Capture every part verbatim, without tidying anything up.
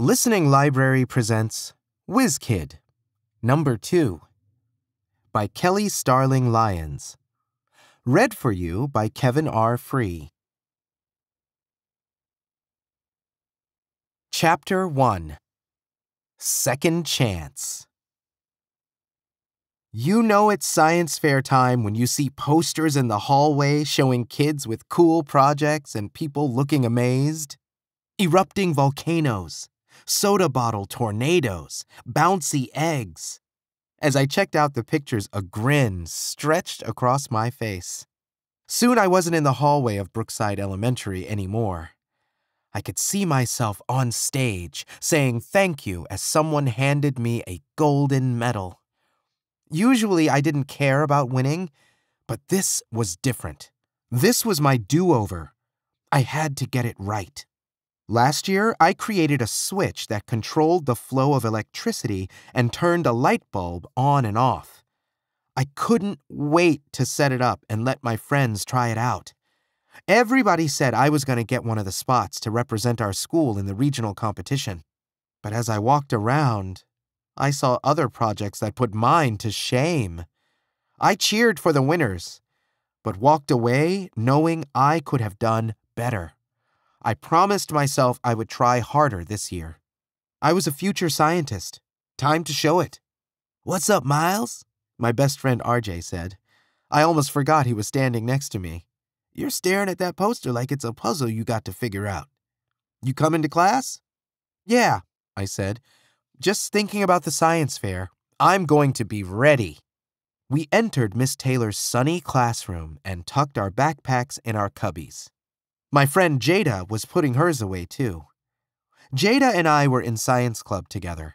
Listening Library presents Whiz Kid, Number two, by Kelly Starling Lyons. Read for you by Kevin R. Free. Chapter one. Second Chance. You know it's science fair time when you see posters in the hallway showing kids with cool projects and people looking amazed. Erupting volcanoes, soda bottle tornadoes, bouncy eggs. As I checked out the pictures, a grin stretched across my face. Soon I wasn't in the hallway of Brookside Elementary anymore. I could see myself on stage saying thank you as someone handed me a golden medal. Usually I didn't care about winning, but this was different. This was my do-over. I had to get it right. Last year, I created a switch that controlled the flow of electricity and turned a light bulb on and off. I couldn't wait to set it up and let my friends try it out. Everybody said I was going to get one of the spots to represent our school in the regional competition. But as I walked around, I saw other projects that put mine to shame. I cheered for the winners, but walked away knowing I could have done better. I promised myself I would try harder this year. I was a future scientist. Time to show it. "What's up, Miles?" my best friend R J said. I almost forgot he was standing next to me. "You're staring at that poster like it's a puzzle you got to figure out. You coming to class?" "Yeah," I said. "Just thinking about the science fair. I'm going to be ready." We entered Miss Taylor's sunny classroom and tucked our backpacks in our cubbies. My friend Jada was putting hers away, too. Jada and I were in science club together.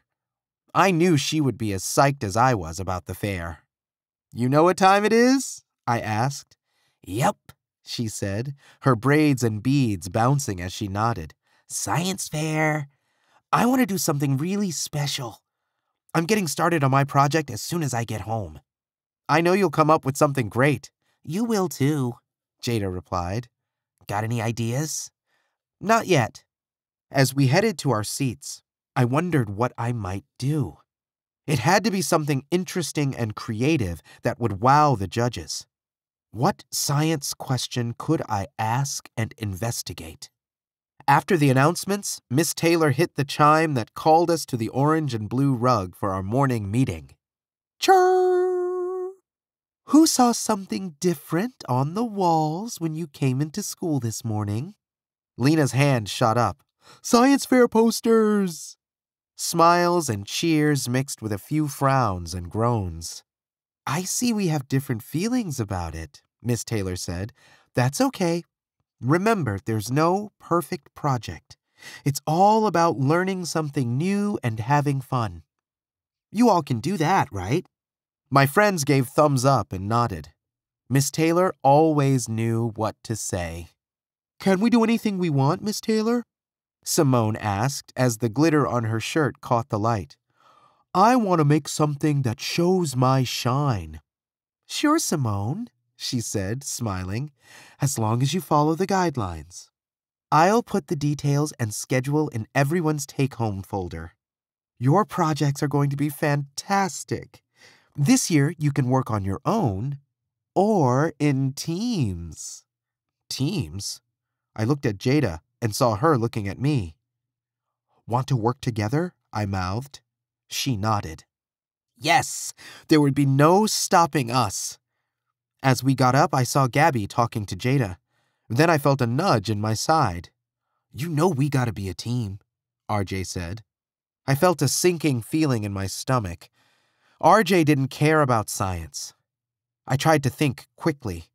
I knew she would be as psyched as I was about the fair. "You know what time it is?" I asked. "Yep," she said, her braids and beads bouncing as she nodded. "Science fair. I want to do something really special. I'm getting started on my project as soon as I get home." "I know you'll come up with something great." "You will, too," Jada replied. "Got any ideas?" "Not yet." As we headed to our seats, I wondered what I might do. It had to be something interesting and creative that would wow the judges. What science question could I ask and investigate? After the announcements, Miss Taylor hit the chime that called us to the orange and blue rug for our morning meeting. Chirr! "Who saw something different on the walls when you came into school this morning?" Lena's hand shot up. "Science fair posters!" Smiles and cheers mixed with a few frowns and groans. "I see we have different feelings about it," Miss Taylor said. "That's okay. Remember, there's no perfect project. It's all about learning something new and having fun. You all can do that, right?" My friends gave thumbs up and nodded. Miss Taylor always knew what to say. "Can we do anything we want, Miss Taylor?" Simone asked as the glitter on her shirt caught the light. "I want to make something that shows my shine." "Sure, Simone," she said, smiling, "as long as you follow the guidelines. I'll put the details and schedule in everyone's take-home folder. Your projects are going to be fantastic. This year, you can work on your own or in teams." "Teams?" I looked at Jada and saw her looking at me. "Want to work together?" I mouthed. She nodded. Yes, there would be no stopping us. As we got up, I saw Gabby talking to Jada. Then I felt a nudge in my side. "You know we gotta be a team," R J said. I felt a sinking feeling in my stomach. R J didn't care about science. I tried to think quickly.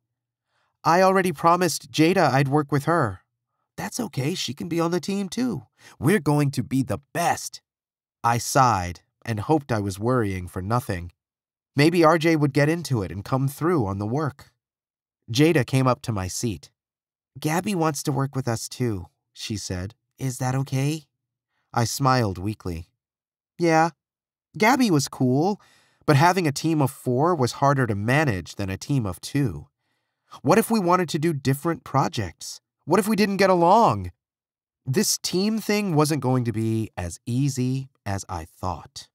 I already promised Jada I'd work with her. "That's okay, she can be on the team too. We're going to be the best." I sighed and hoped I was worrying for nothing. Maybe R J would get into it and come through on the work. Jada came up to my seat. "Gabby wants to work with us too," she said. "Is that okay?" I smiled weakly. Yeah, Gabby was cool, but having a team of four was harder to manage than a team of two. What if we wanted to do different projects? What if we didn't get along? This team thing wasn't going to be as easy as I thought.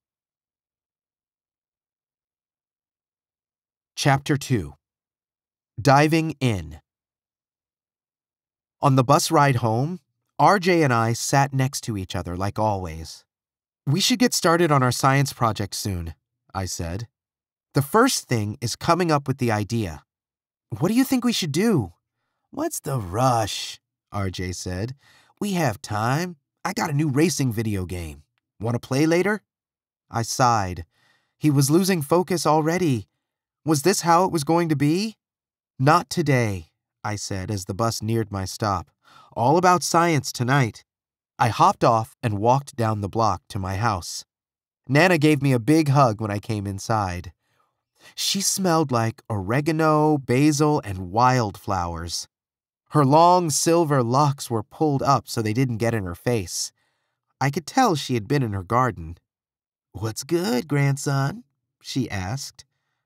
Chapter two. Diving In. On the bus ride home, R J and I sat next to each other like always. "We should get started on our science project soon," I said. "The first thing is coming up with the idea. What do you think we should do?" "What's the rush?" R J said. "We have time. I got a new racing video game. Want to play later?" I sighed. He was losing focus already. Was this how it was going to be? "Not today," I said as the bus neared my stop. "All about science tonight." I hopped off and walked down the block to my house. Nana gave me a big hug when I came inside. She smelled like oregano, basil, and wildflowers. Her long silver locks were pulled up so they didn't get in her face. I could tell she had been in her garden. "What's good, grandson?" she asked.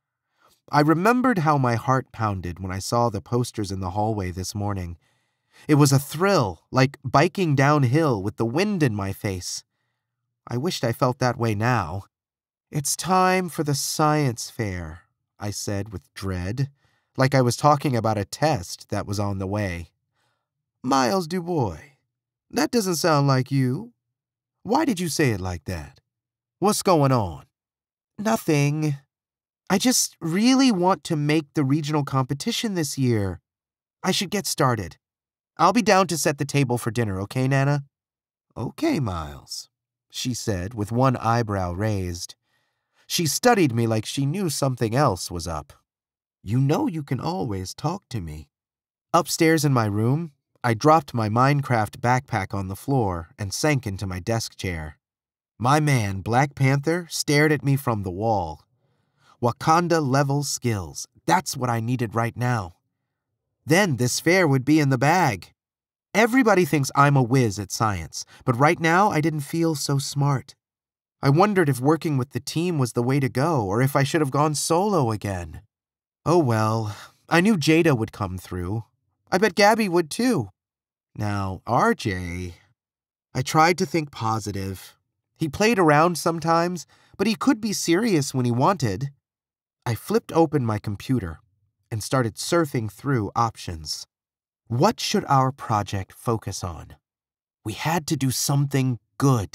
I remembered how my heart pounded when I saw the posters in the hallway this morning. It was a thrill, like biking downhill with the wind in my face. I wished I felt that way now. "It's time for the science fair," I said with dread, like I was talking about a test that was on the way. "Miles Dubois, that doesn't sound like you. Why did you say it like that? What's going on?" "Nothing. I just really want to make the regional competition this year. I should get started. I'll be down to set the table for dinner, okay, Nana?" "Okay, Miles," she said with one eyebrow raised. She studied me like she knew something else was up. "You know you can always talk to me." Upstairs in my room, I dropped my Minecraft backpack on the floor and sank into my desk chair. My man, Black Panther, stared at me from the wall. Wakanda-level skills. That's what I needed right now. Then this fair would be in the bag. Everybody thinks I'm a whiz at science, but right now I didn't feel so smart. I wondered if working with the team was the way to go, or if I should have gone solo again. Oh well, I knew Jada would come through. I bet Gabby would too. Now, R J... I tried to think positive. He played around sometimes, but he could be serious when he wanted. I flipped open my computer and started surfing through options. What should our project focus on? We had to do something good.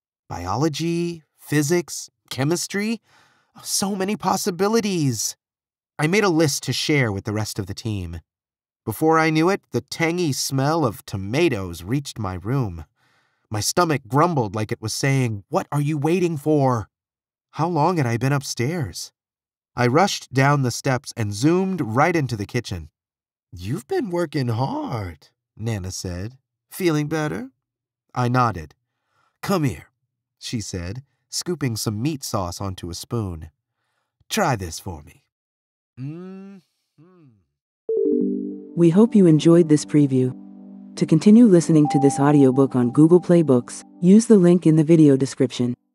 Biology, physics, chemistry, so many possibilities. I made a list to share with the rest of the team. Before I knew it, the tangy smell of tomatoes reached my room. My stomach grumbled like it was saying, "What are you waiting for?" How long had I been upstairs? I rushed down the steps and zoomed right into the kitchen. "You've been working hard," Nana said. "Feeling better?" I nodded. "Come here," she said, scooping some meat sauce onto a spoon. "Try this for me." Mm-hmm. We hope you enjoyed this preview. To continue listening to this audiobook on Google Play Books, use the link in the video description.